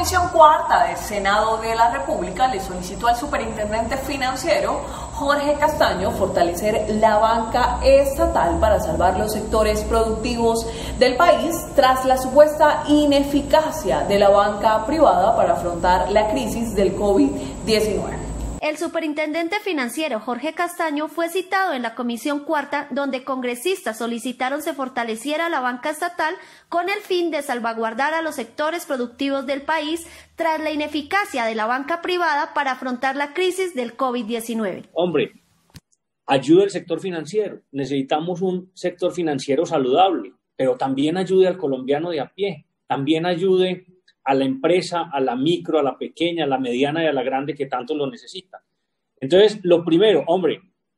Comisión Cuarta del Senado de la República le solicitó al superintendente financiero Jorge Castaño fortalecer la banca estatal para salvar los sectores productivos del país tras la supuesta ineficacia de la banca privada para afrontar la crisis del COVID-19. El superintendente financiero Jorge Castaño fue citado en la Comisión Cuarta, donde congresistas solicitaron se fortaleciera la banca estatal con el fin de salvaguardar a los sectores productivos del país tras la ineficacia de la banca privada para afrontar la crisis del COVID-19. Hombre, ayude al sector financiero. Necesitamos un sector financiero saludable, pero también ayude al colombiano de a pie, también ayude a la empresa, a la micro, a la pequeña, a la mediana y a la grande que tanto lo necesita. Entonces, lo primero, hombre,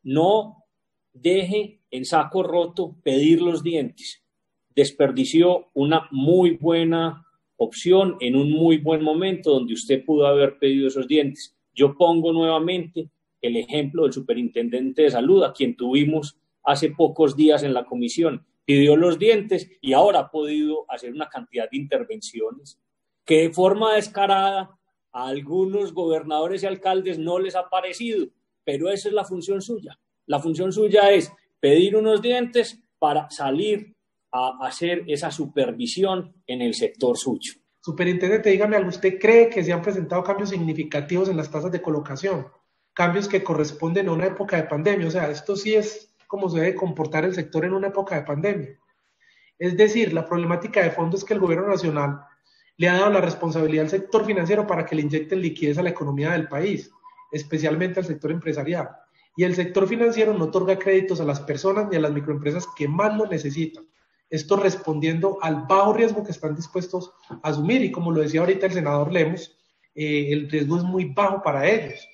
no deje en saco roto pedir los dientes. Desperdició una muy buena opción en un muy buen momento donde usted pudo haber pedido esos dientes. Yo pongo nuevamente el ejemplo del superintendente de salud, a quien tuvimos hace pocos días en la comisión. Pidió los dientes y ahora ha podido hacer una cantidad de intervenciones que de forma descarada a algunos gobernadores y alcaldes no les ha parecido, pero esa es la función suya. La función suya es pedir unos dientes para salir a hacer esa supervisión en el sector suyo. Superintendente, dígame algo, ¿usted cree que se han presentado cambios significativos en las tasas de colocación? Cambios que corresponden a una época de pandemia, o sea, esto sí es como se debe comportar el sector en una época de pandemia. Es decir, la problemática de fondo es que el gobierno nacional le ha dado la responsabilidad al sector financiero para que le inyecten liquidez a la economía del país, especialmente al sector empresarial. Y el sector financiero no otorga créditos a las personas ni a las microempresas que más lo necesitan. Esto respondiendo al bajo riesgo que están dispuestos a asumir. Y como lo decía ahorita el senador Lemos, el riesgo es muy bajo para ellos.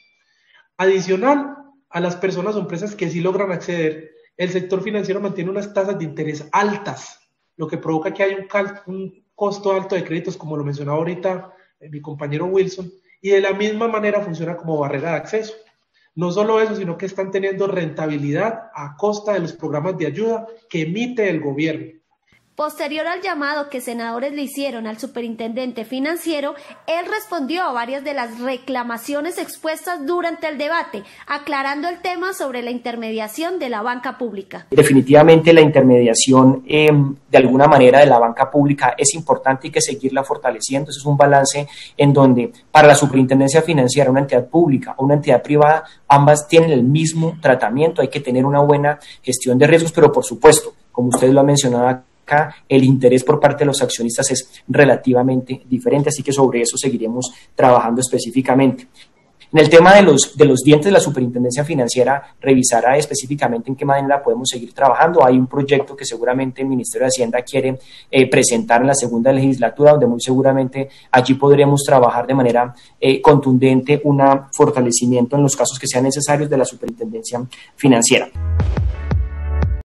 Adicional a las personas o empresas que sí logran acceder, el sector financiero mantiene unas tasas de interés altas, lo que provoca que haya un costo alto de créditos, como lo mencionaba ahorita mi compañero Wilson, y de la misma manera funciona como barrera de acceso. No solo eso, sino que están teniendo rentabilidad a costa de los programas de ayuda que emite el gobierno. Posterior al llamado que senadores le hicieron al superintendente financiero, él respondió a varias de las reclamaciones expuestas durante el debate, aclarando el tema sobre la intermediación de la banca pública. Definitivamente la intermediación de alguna manera de la banca pública es importante y hay que seguirla fortaleciendo. Eso es un balance en donde para la superintendencia financiera, una entidad pública o una entidad privada, ambas tienen el mismo tratamiento. Hay que tener una buena gestión de riesgos, pero por supuesto, como usted lo ha mencionado, el interés por parte de los accionistas es relativamente diferente, así que sobre eso seguiremos trabajando específicamente. En el tema de los dientes de la superintendencia financiera, revisará específicamente en qué manera podemos seguir trabajando. Hay un proyecto que seguramente el Ministerio de Hacienda quiere presentar en la segunda legislatura, donde muy seguramente allí podremos trabajar de manera contundente un fortalecimiento en los casos que sean necesarios de la superintendencia financiera.